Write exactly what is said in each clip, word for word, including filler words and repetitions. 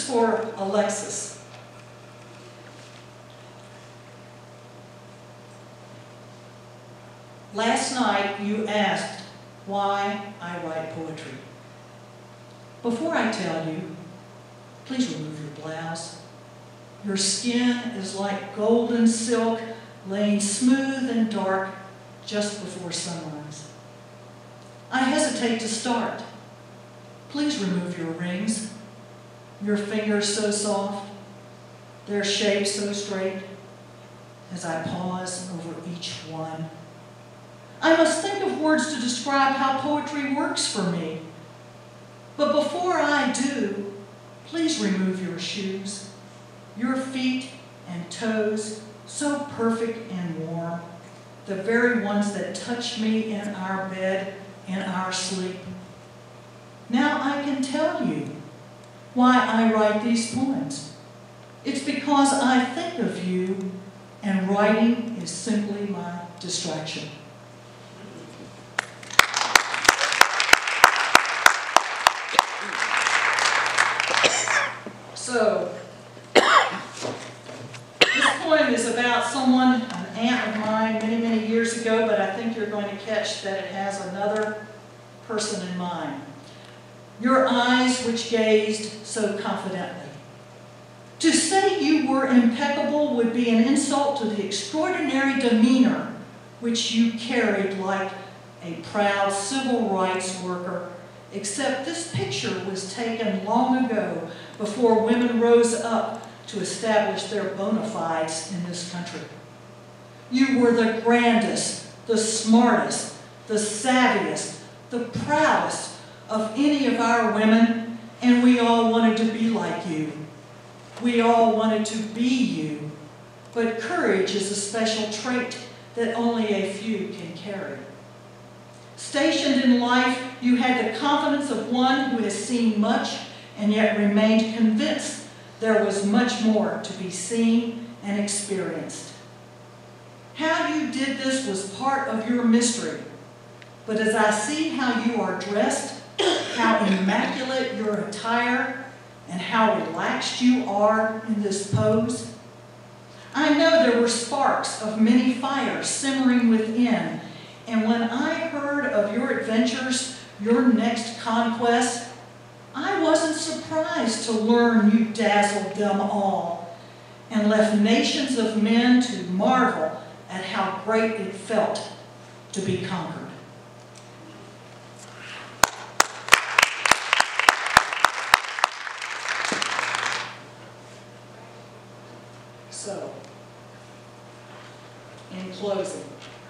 for Alexis. Last night you asked why I write poetry. Before I tell you, please remove your blouse. Your skin is like golden silk laying smooth and dark just before sunrise. I hesitate to start. Please remove your rings, your fingers so soft, their shape so straight, as I pause over each one. I must think of words to describe how poetry works for me. But before I do, please remove your shoes, your feet and toes, so perfect and warm, the very ones that touch me in our bed, in our sleep. Now I can tell you why I write these poems. It's because I think of you, and writing is simply my distraction. So, this poem is about someone, an aunt of mine many, many years ago, but I think you're going to catch that it has another person in mind. Your eyes which gazed so confidently. To say you were impeccable would be an insult to the extraordinary demeanor which you carried like a proud civil rights worker, except this picture was taken long ago before women rose up to establish their bona fides in this country. You were the grandest, the smartest, the savviest, the proudest of any of our women, and we all wanted to be like you. We all wanted to be you. But courage is a special trait that only a few can carry. Stationed in life, you had the confidence of one who has seen much and yet remained convinced there was much more to be seen and experienced. How you did this was part of your mystery, but as I see how you are dressed, how immaculate your attire, and how relaxed you are in this pose, I know there were sparks of many fires simmering within, and when I heard of your adventures, your next conquest, I wasn't surprised to learn you dazzled them all and left nations of men to marvel at how great it felt to be conquered. So, in closing,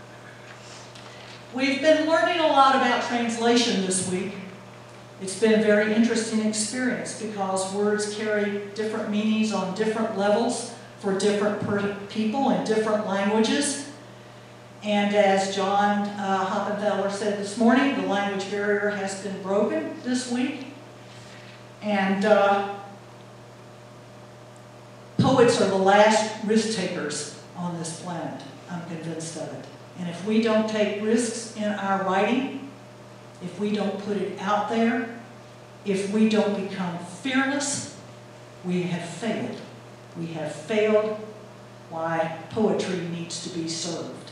we've been learning a lot about translation this week. It's been a very interesting experience because words carry different meanings on different levels for different per people in different languages. And as John uh, Hoppenthaler said this morning, the language barrier has been broken this week. And uh, poets are the last risk takers on this planet. I'm convinced of it. And if we don't take risks in our writing, if we don't put it out there, if we don't become fearless, we have failed. We have failed why poetry needs to be served.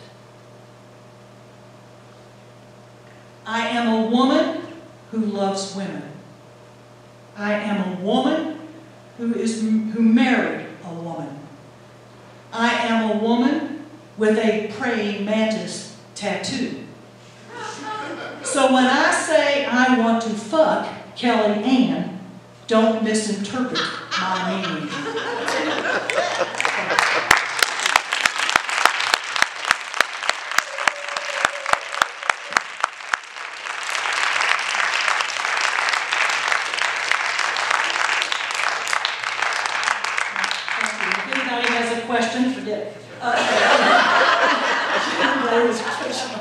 I am a woman who loves women. I am a woman who is who married a woman. I am a woman with a praying mantis tattoo. So when I say I want to fuck Kelly Ann, don't misinterpret my meaning. If anybody has a question, forget it. Uh, there was a question.